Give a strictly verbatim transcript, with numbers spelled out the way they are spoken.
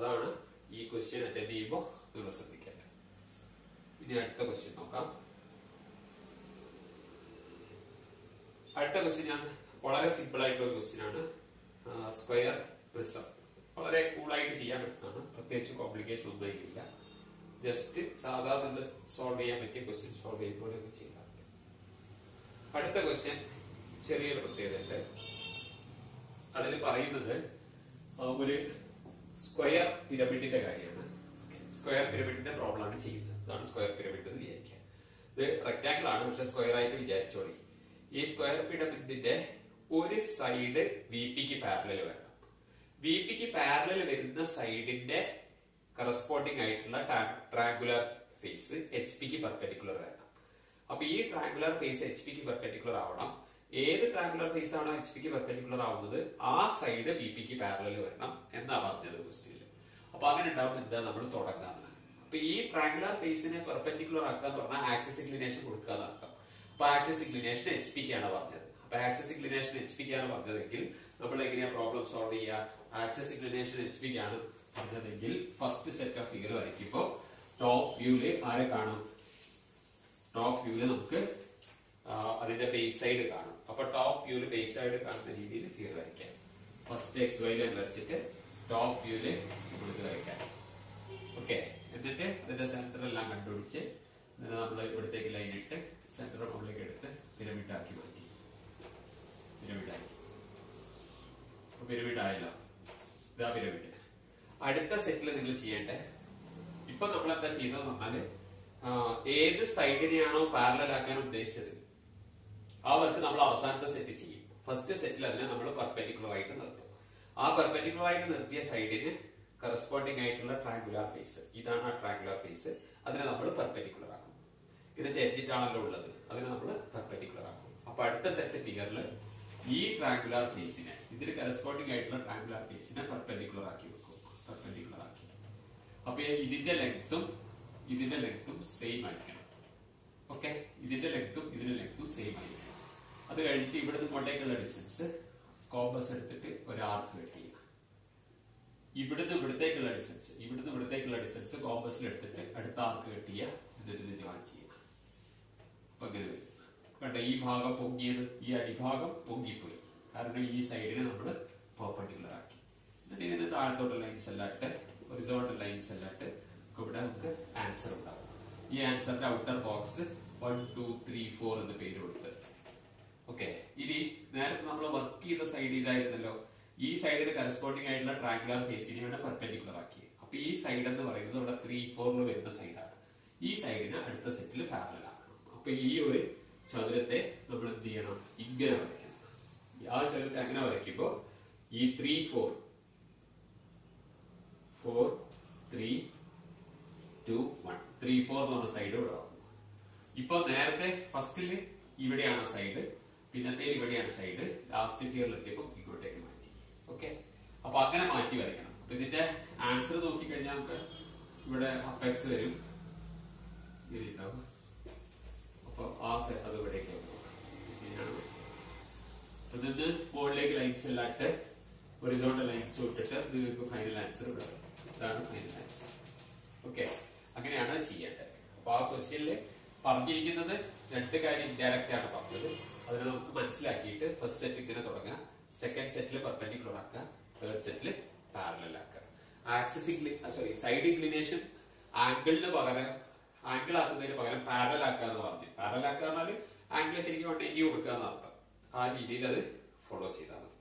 അതാണ് ഈ question attend ചെയ്യുമ്പോൾ നിങ്ങൾ ശ്രദ്ധിക്കേണ്ടത്. ഇനി അടുത്ത ക്വസ്റ്റ്യൻ നോക്കാം. അടുത്ത ക്വസ്റ്റ്യൻ ഞാൻ വളരെ സിമ്പിൾ ആയിട്ടുള്ള ഒരു ക്വസ്റ്റ്യൻ ആണ്. സ്ക്വയർ പ്രിസം വളരെ കൂളായിട്ട് ചെയ്യാൻ പറ്റുന്നതാണ്. പ്രത്യേകിച്ച് കോംപ്ലിക്കേഷൻ ഒന്നും ഇല്ല. ജസ്റ്റ് സാധാരണ സോൾവ് ചെയ്യാൻ പറ്റിയ ക്വസ്റ്റ്യൻ സോൾവ് ചെയ്യുമ്പോഴൊക്കെ ചെയ്യാം. അടുത്ത ക്വസ്റ്റ്യൻ ചെറിയൊരു പ്രത്യേകതയുണ്ട്. അതിൽ പറയുന്നത് ഒരു സ്ക്വയർ പിരമിഡിന്റെ കാര്യമാണ്. സ്ക്വയർ പിരമിഡിന്റെ പ്രോബ്ലം ആണ് ചെയ്യുന്നത്. അതാണ് സ്ക്വയർ പിരമിഡ് എന്ന് വിചാരിക്കുക. ഇത് റെക്ടാങ്കിൾ ആണ്, പക്ഷെ സ്ക്വയർ ആയിട്ട് വിചാരിച്ചോളി. ഈ സ്ക്വയർ പിരമിഡിന്റെ ഒരു സൈഡ് വി പിക്ക് പാരലൽ വരണം. വി പിക്ക് പാരലൽ വരുന്ന സൈഡിന്റെ കറസ്പോണ്ടിങ് ആയിട്ടുള്ള ട്രാങ്കുലർ ഫേസ് എച്ച് പിക്ക് പെർപെൻഡിക്കുലർ വരണം. അപ്പൊ ഈ ട്രാങ്കുലർ ഫേസ് എച്ച് പിക്ക് പെർപെൻഡിക്കുലർ ആവണം. ഏത് ട്രാങ്കുലർ ഫേസ് ആണോ എച്ച് പിക്ക് പെർപെൻഡിക്കുലർ ആവുന്നത് ആ സൈഡ് വി പിക്ക് പാരലൽ വരണം എന്നാ പറഞ്ഞത് ക്വസ്റ്റ്യനിൽ. അപ്പൊ അങ്ങനെ ഉണ്ടാവും എന്താ നമ്മൾ തുടങ്ങാന്ന്. അപ്പൊ ഈ ട്രാങ്കുലർ ഫേസിനെ പെർപെൻഡിക്കുലർ ആക്കുക എന്ന് പറഞ്ഞാൽ ആക്സിസ് ഇൻക്ലിനേഷൻ കൊടുക്കുക എന്നർത്ഥം. അപ്പൊ ആക്സിസ് ഇൻക്ലിനേഷൻ എച്ച് പിക്കാണ് പറഞ്ഞത്. അപ്പൊ ആക്സിസ് ഇൻക്ലിനേഷൻ എച്ച് പിക്കാണ് പറഞ്ഞതെങ്കിൽ നമ്മൾ എങ്ങനെയാ പ്രോബ്ലം സോൾവ് ചെയ്യുക? ആക്സിസ് ഇൻക്ലിനേഷൻ എച്ച് പിക്കാണ് പറഞ്ഞതെങ്കിൽ ഫസ്റ്റ് സെറ്റ് ഓഫ് ഫിഗർ വരയ്ക്കുമ്പോ ടോപ്പ് വ്യൂല് ആരെ കാണും? ടോപ്പ് വ്യൂല് നമുക്ക് അതിന്റെ ബേസ് സൈഡ് കാണും. അപ്പൊ ടോപ്പ് വ്യൂല് ബേസ് സൈഡ് കാണുന്ന രീതിയിൽ ഫിഗർ വരയ്ക്കാം. ഫസ്റ്റ് എക്സ് വൈ ലൈൻ വരച്ചിട്ട് ടോപ്പ് വ്യൂല് നമുക്ക് വരയ്ക്കാം. ഓക്കെ, എന്നിട്ട് അതിന്റെ സെന്റർ എല്ലാം കണ്ടുപിടിച്ച് എന്നിട്ട് നമ്മൾ ഇവിടത്തേക്ക് ലൈൻ ഇട്ട് സെന്റർ മുകളിലേക്ക് എടുത്ത് പിരമിഡ് ആക്കി മാറ്റി. പിരമിഡ് ആക്കി. പിരമിഡ് ആയല്ലോ. ഇതാ പിരമിഡ്. അടുത്ത സെറ്റിൽ നിങ്ങൾ ചെയ്യേണ്ടേ, ഇപ്പൊ നമ്മൾ എന്താ ചെയ്തതെന്ന് പറഞ്ഞാല് ഏത് സൈഡിനെയാണോ പാരലൽ ആക്കാൻ ഉദ്ദേശിച്ചത് ആ വർക്ക് നമ്മൾ അവസാനത്തെ സെറ്റ് ചെയ്യും. ഫസ്റ്റ് സെറ്റിൽ അതിനെ നമ്മൾ പെർപെൻഡിക്കുലർ ആയിട്ട് നിർത്തും. ആ പെർപെൻഡിക്കുലർ ആയിട്ട് നിർത്തിയ സൈഡിന് കറസ്പോണ്ടിങ് ആയിട്ടുള്ള ട്രാങ്കുലർ ഫേസ്, ഇതാണ് ആ ട്രാങ്കുലർ ഫേസ്, അതിനെ നമ്മൾ പെർപെൻഡിക്കുലർ ആക്കും. ഇത് ചെരിഞ്ഞിട്ടാണല്ലോ ഉള്ളത്, അതിനെ നമ്മൾ പെർപെൻഡിക്കുലർ ആക്കും. അപ്പൊ അടുത്ത സെറ്റ് ഫിഗറിൽ ഈ ട്രാങ്കുലർ ഫേസിനെ, ഇതിന് കറസ്പോണ്ടിങ് ആയിട്ടുള്ള ട്രാങ്കുലർ ഫേസിനെ പെർപെൻഡിക്കുലർ ആക്കി വെക്കും. പെർപെൻഡിക്കുലർ ആക്കി. അപ്പൊ ഇതിന്റെ ലെങ്ത്തും ഇതിന്റെ ലെങ്ത്തും സെയിം ആയിരിക്കണം. ഓക്കെ, ഇതിന്റെ ലെങ്ത്തും ഇതിന്റെ ലെങ്ത്തും സെയിം ആയിരിക്കണം. അത് കഴിഞ്ഞിട്ട് ഇവിടുന്ന് ഇങ്ങോട്ടേക്കുള്ള ഡിസ്റ്റൻസ് കോമ്പസ് എടുത്തിട്ട് ഒരു ആർക്ക് കട്ട് ചെയ്യുക. ഇവിടുന്ന് ഇവിടത്തേക്കുള്ള ഡിസ്റ്റൻസ് ഇവിടുന്ന് ഇവിടത്തേക്കുള്ള ഡിസ്റ്റൻസ് കോമ്പസിൽ എടുത്തിട്ട് അടുത്ത ആർക്ക് കട്ട് ചെയ്യുക. എന്നിട്ട് ജോയിൻ ചെയ്യുക. അപ്പൊ ഇങ്ങനെ വരും. കണ്ട, ഈ ഭാഗം പൊങ്ങിയത്, ഈ അടിഭാഗം പൊങ്ങിപ്പോയി. കാരണം ഈ സൈഡിനെ നമ്മൾ പെർപെൻഡിക്കുലർ ആക്കി. എന്നിട്ട് ഇതിന് താഴത്തോട്ടുള്ള ലൈൻസ് എല്ലാം ഇട്ട് ഹൊറിസോണ്ടൽ ലൈൻസ് എല്ലാം ഇട്ട് ഇവിടെ നമുക്ക് ആൻസർ ഉണ്ടാവും. ഈ ആൻസറിന്റെ outer box one two three four എന്ന് പേര് കൊടുത്ത്. ഓക്കെ, ഇനി നേരത്തെ നമ്മൾ വർക്ക് ചെയ്ത സൈഡ് ഇതായിരുന്നല്ലോ. ഈ സൈഡിന് കറസ്പോണ്ടിങ് ആയിട്ടുള്ള ട്രാങ്കുലർ ഫേസിനെയാണ് പെർപെൻഡിക്കുലർ ആക്കിയത്. അപ്പൊ ഈ സൈഡ് എന്ന് പറയുന്നത് ഇവിടെ ത്രീ ഫോറിൽ വരുന്ന സൈഡാണ്. ഈ സൈഡിന് അടുത്ത സെറ്റിൽ പാരലൽ ആക്കണം. അപ്പൊ ഈ ഒരു ചതുരത്തെ നമ്മൾ എന്ത് ചെയ്യണം? ഇങ്ങനെ വരയ്ക്കണം. ആ ചതുരത്തെ അങ്ങനെ വരയ്ക്കുമ്പോ ഈ three four four three two one three four എന്ന് പറഞ്ഞ സൈഡ് ഇവിടെ ആവും. ഇപ്പൊ നേരത്തെ ഫസ്റ്റില് ഇവിടെയാണ് സൈഡ്, പിന്നത്തെ ഇവിടെയാണ് സൈഡ്, ലാസ്റ്റ് ഫിഗറിൽ എത്തിയപ്പോ ഇങ്ങോട്ടേക്ക് മാറ്റി. ഓക്കെ, അപ്പൊ അങ്ങനെ മാറ്റി വരയ്ക്കണം. അപ്പൊ ഇതിന്റെ ആൻസർ നോക്കിക്കഴിഞ്ഞാൽ നമുക്ക് ഇവിടെ അപ്പെക്സ് വരും, ഇതിലുണ്ടാവും. അപ്പൊ ആ സെറ്റ് അത് ഇവിടേക്ക് ഇങ്ങനെയാണ്. ഇതിന് മുകളിലേക്ക് ലൈൻസ് എല്ലാം ഇട്ട് ഹൊറിസോണ്ടൽ ലൈൻസ് ഇട്ടിട്ട് നിങ്ങൾക്ക് ഫൈനൽ ആൻസർ ഇവിടെ വരും. ഇതാണ് ഫൈനൽ ആൻസർ. ഓക്കെ, അങ്ങനെയാണ് ചെയ്യേണ്ടത്. അപ്പൊ ആ ക്വസ്റ്റ്യനില് പറഞ്ഞിരിക്കുന്നത് രണ്ട് കാര്യം ഇൻഡയറക്റ്റ് ആണ് പറഞ്ഞത്. അതിനെ നമുക്ക് മനസ്സിലാക്കിയിട്ട് ഫസ്റ്റ് സെറ്റ് ഇങ്ങനെ തുടങ്ങാം, സെക്കൻഡ് സെറ്റിൽ പെർപെൻഡിക്കുലർ ആക്കുക, തേർഡ് സെറ്റിൽ പാരലൽ ആക്കുക. ആക്സിസ് സോറി സൈഡ് ഇൻക്ലിനേഷൻ ആംഗിളിന് പകരം ആംഗിൾ ആക്കുന്നതിന് പകരം പാരലൽ ആക്കുക എന്ന് പറഞ്ഞു. പാരലൽ ആക്കുക എന്ന് പറഞ്ഞാൽ ആംഗിൾ ശരിക്കും വൺ എയ്റ്റി കൊടുക്കുക എന്നർത്ഥം. ആ രീതിയിൽ അത് ഫോളോ ചെയ്താൽ മതി.